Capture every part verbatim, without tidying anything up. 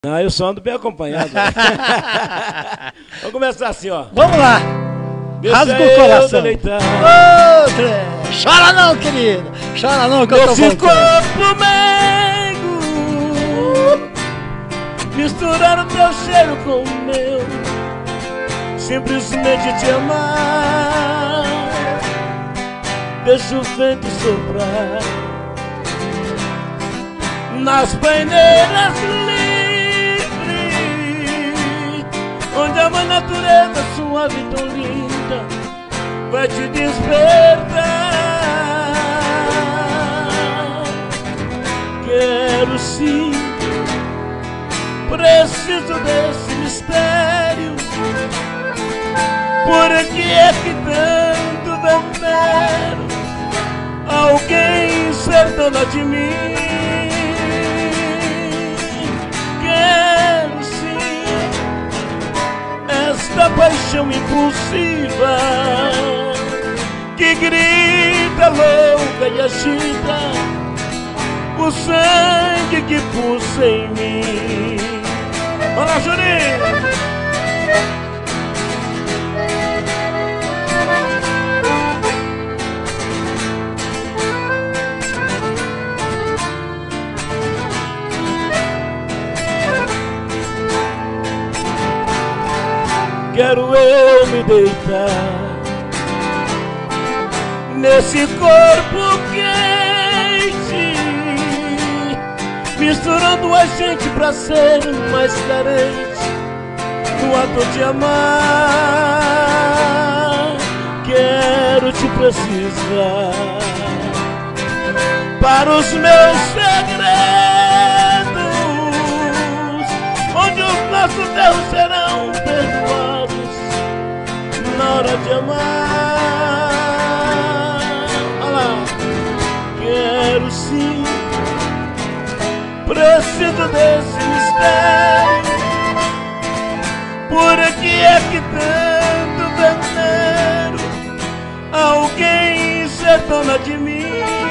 Não, eu só ando bem acompanhado. Vamos começar assim, ó. Vamos lá. Rasga o coração. Outra. Chora não, querido. Chora não que eu tô Nesse voltando. corpo meigo, misturaram teu cheiro com o meu, simplesmente te amar. Deixa o vento soprar nas paineiras livres, onde a mãe natureza suave e tão linda vai te despertar. Quero sim, preciso desse mistério. Por que é que tanto venero alguém ser dona de mim? Quero sim esta paixão impulsiva que grita louca e agita o sangue que pulsa em mim. Olha, Juninho! Quero eu me deitar nesse corpo quente, misturando a gente pra ser mais carente no ato de amar. Quero te precisar para os meus segredos, onde os nossos erros serão perdoados na hora de amar. Olha lá. Quero sim, preciso desse mistério. Por que é que tanto venero alguém ser dona de mim?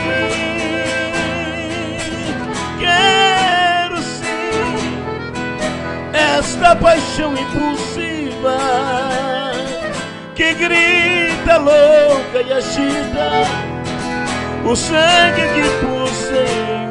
Quero sim esta paixão impulsiva que grita louca e agita o sangue que pulsa em